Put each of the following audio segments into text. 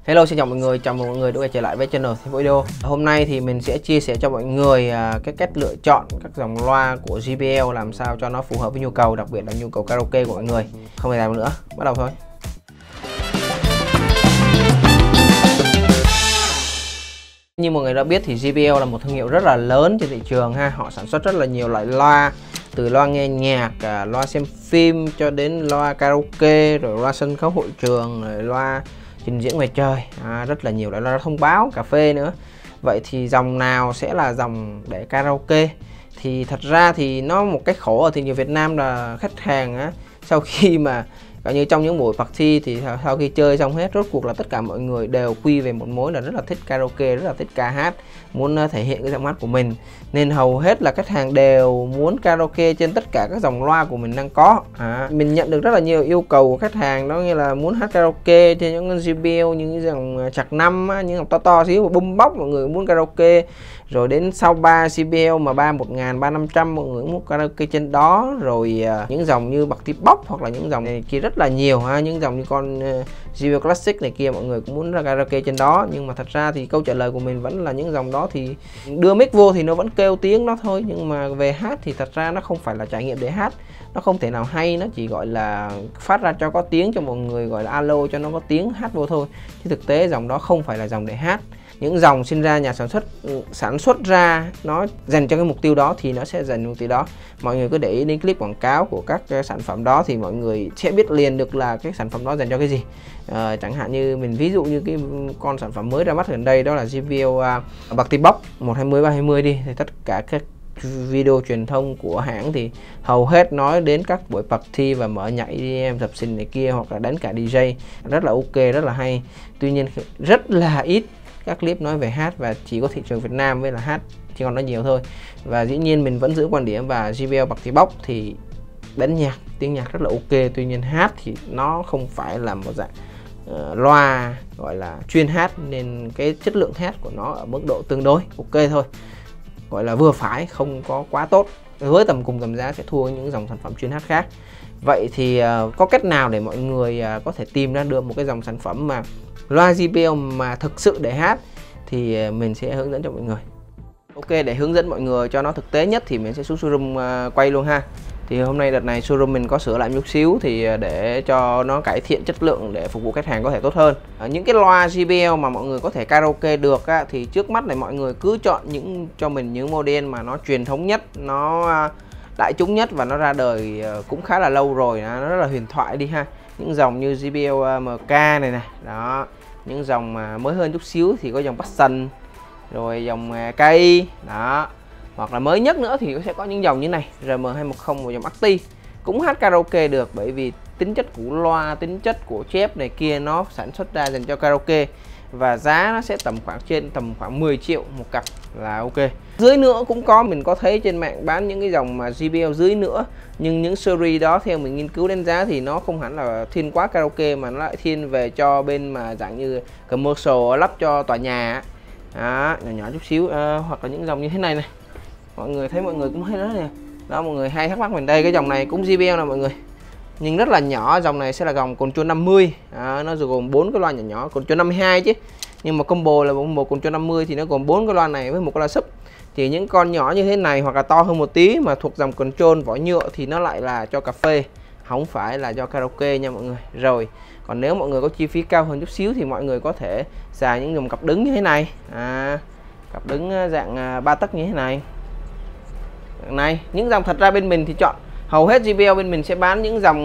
Hello, xin chào mọi người, chào mừng mọi người đã quay trở lại với channel Thêm Video. Hôm nay thì mình sẽ chia sẻ cho mọi người cái cách lựa chọn các dòng loa của JBL làm sao cho nó phù hợp với nhu cầu, đặc biệt là nhu cầu karaoke của mọi người. Không phải làm nữa, bắt đầu thôi. Như mọi người đã biết thì JBL là một thương hiệu rất là lớn trên thị trường ha. Họ sản xuất rất là nhiều loại loa, từ loa nghe nhạc, loa xem phim cho đến loa karaoke, rồi loa sân khấu hội trường, rồi loa trình diễn ngoài trời, rất là nhiều loại loa thông báo, cà phê nữa. Vậy thì dòng nào sẽ là dòng để karaoke? Thì thật ra thì nó một cái khổ ở thị trường Việt Nam là khách hàng sau khi mà coi như trong những buổi party thì sau khi chơi xong hết, rốt cuộc là tất cả mọi người đều quy về một mối là rất là thích karaoke, rất là thích ca hát, muốn thể hiện cái giọng hát của mình, nên hầu hết là khách hàng đều muốn karaoke trên tất cả các dòng loa của mình đang có. Mình nhận được rất là nhiều yêu cầu của khách hàng, đó nghĩa là muốn hát karaoke trên những con JBL, những dòng chạc 5, những dòng to to xíu, bum bóc mọi người muốn karaoke, rồi đến sau 3 JBL mà 31000, 3500 mọi người muốn karaoke trên đó, rồi những dòng như bạc tí bóc hoặc là những dòng này kia rất là nhiều những dòng như con JBL Classic này kia mọi người cũng muốn ra karaoke trên đó. Nhưng mà thật ra thì câu trả lời của mình vẫn là những dòng đó thì đưa mic vô thì nó vẫn kêu tiếng đó thôi, nhưng mà về hát thì thật ra nó không phải là trải nghiệm để hát, nó không thể nào hay, nó chỉ gọi là phát ra cho có tiếng cho mọi người, gọi là alo cho nó có tiếng hát vô thôi, chứ thực tế dòng đó không phải là dòng để hát. Những dòng sinh ra nhà sản xuất ra nó dành cho cái mục tiêu đó thì nó sẽ dành mục tiêu đó. Mọi người cứ để ý đến clip quảng cáo của các sản phẩm đó thì mọi người sẽ biết liền được là cái sản phẩm đó dành cho cái gì. Chẳng hạn như mình ví dụ như cái con sản phẩm mới ra mắt gần đây đó là JBL Party Box 120 320 đi, thì tất cả các video truyền thông của hãng thì hầu hết nói đến các buổi party và mở nhảy EDM dập sình này kia, hoặc là đánh cả DJ, rất là ok, rất là hay. Tuy nhiên rất là ít các clip nói về hát, và chỉ có thị trường Việt Nam với là hát chỉ còn nói nhiều thôi. Và dĩ nhiên mình vẫn giữ quan điểm và JBL Party Box thì đánh nhạc, tiếng nhạc rất là ok, tuy nhiên hát thì nó không phải là một dạng loa gọi là chuyên hát, nên cái chất lượng hát của nó ở mức độ tương đối ok thôi, gọi là vừa phải, không có quá tốt, với tầm cùng tầm giá sẽ thua những dòng sản phẩm chuyên hát khác. Vậy thì có cách nào để mọi người có thể tìm ra được một cái dòng sản phẩm mà loa JBL mà thực sự để hát, thì mình sẽ hướng dẫn cho mọi người. Ok, để hướng dẫn mọi người cho nó thực tế nhất thì mình sẽ xuống showroom quay luôn ha. Thì hôm nay đợt này showroom mình có sửa lại chút xíu thì để cho nó cải thiện chất lượng để phục vụ khách hàng có thể tốt hơn. Những cái loa JBL mà mọi người có thể karaoke được thì trước mắt này mọi người cứ chọn cho mình những model mà nó truyền thống nhất, nó đại chúng nhất và nó ra đời cũng khá là lâu rồi, nó rất là huyền thoại đi ha. Những dòng như JBL MK này đó, những dòng mà mới hơn chút xíu thì có dòng Passion, rồi dòng KI đó, hoặc là mới nhất nữa thì sẽ có những dòng như này RM210 và dòng Acti cũng hát karaoke được, bởi vì tính chất của loa, tính chất của chép này kia nó sản xuất ra dành cho karaoke, và giá nó sẽ tầm khoảng 10 triệu một cặp là ok. Dưới nữa cũng có, mình có thấy trên mạng bán những cái dòng mà JBL dưới nữa, nhưng những series đó theo mình nghiên cứu đánh giá thì nó không hẳn là thiên quá karaoke, mà nó lại thiên về cho bên mà dạng như commercial lắp cho tòa nhà đó, nhỏ nhỏ chút xíu, hoặc là những dòng như thế này này, mọi người thấy, mọi người cũng thấy đó nè, đó mọi người hay thắc mắc mình đây, cái dòng này cũng JBL nè mọi người, nhưng rất là nhỏ. Dòng này sẽ là dòng Control 50, nó gồm 4 cái loa nhỏ nhỏ, Control 52 chứ, nhưng mà combo là một Control 50 thì nó gồm 4 cái loa này với một cái loa sub. Thì những con nhỏ như thế này hoặc là to hơn một tí mà thuộc dòng Control vỏ nhựa thì nó lại là cho cà phê, không phải là cho karaoke nha mọi người. Rồi còn nếu mọi người có chi phí cao hơn chút xíu thì mọi người có thể xài những dòng cặp đứng như thế này, cặp đứng dạng 3 tấc như thế này. Những dòng thật ra bên mình thì chọn hầu hết JBL bên mình sẽ bán những dòng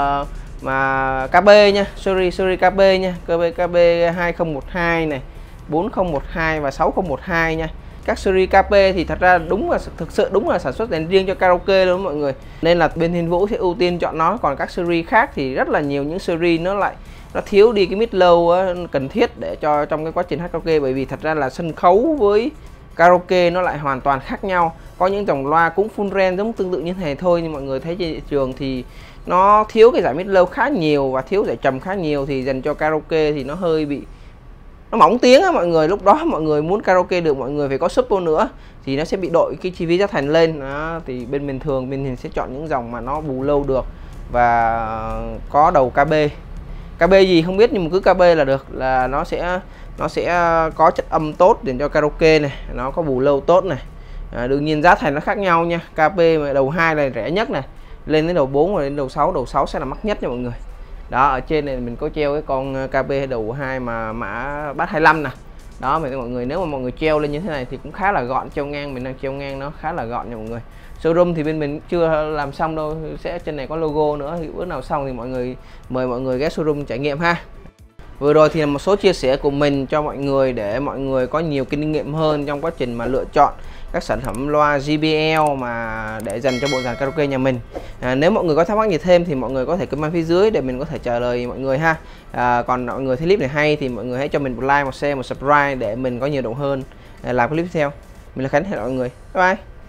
mà KB nha, series KB nha, KB 2012 này, 4012 và 6012 nha. Các series KP thì thật ra thực sự là sản xuất dành riêng cho karaoke luôn mọi người, nên là bên Thiên Vũ sẽ ưu tiên chọn nó. Còn các series khác thì rất là nhiều những series nó thiếu đi cái mid low cần thiết để cho trong cái quá trình hát karaoke, bởi vì thật ra là sân khấu với karaoke nó lại hoàn toàn khác nhau. Có những dòng loa cũng full range giống tương tự như thế này thôi, nhưng mọi người thấy trên thị trường thì nó thiếu cái giải mid low khá nhiều và thiếu giải trầm khá nhiều, thì dành cho karaoke thì nó hơi bị nó mỏng tiếng mọi người. Lúc đó mọi người muốn karaoke được, mọi người phải có sub nữa thì nó sẽ bị đội cái chi phí giá thành lên đó. Thì bên mình sẽ chọn những dòng mà nó bù lâu được và có đầu KB KB gì không biết, nhưng mà cứ KB là được, là nó sẽ có chất âm tốt để cho karaoke này, nó có bù lâu tốt này. Đương nhiên giá thành nó khác nhau nha. KB mà đầu 2 là rẻ nhất này, lên đến đầu 4 và đến đầu 6, đầu 6 sẽ là mắc nhất nha mọi người. Đó, ở trên này mình có treo cái con KB đầu 2 mà mã bass 25 nè. Đó mọi người, nếu mà mọi người treo lên như thế này thì cũng khá là gọn, treo ngang, mình đang treo ngang nó khá là gọn nha mọi người. Showroom thì bên mình chưa làm xong đâu, sẽ trên này có logo nữa, thì bữa nào xong thì mời mọi người ghé showroom trải nghiệm ha. Vừa rồi thì là một số chia sẻ của mình cho mọi người để mọi người có nhiều kinh nghiệm hơn trong quá trình mà lựa chọn các sản phẩm loa JBL mà để dành cho bộ dàn karaoke nhà mình. Nếu mọi người có thắc mắc gì thêm thì mọi người có thể comment phía dưới để mình có thể trả lời mọi người ha. Còn mọi người thấy clip này hay thì mọi người hãy cho mình một like, một share, một subscribe để mình có nhiều động hơn làm clip tiếp theo. Mình là Khánh, hẹn gặp mọi người, bye bye.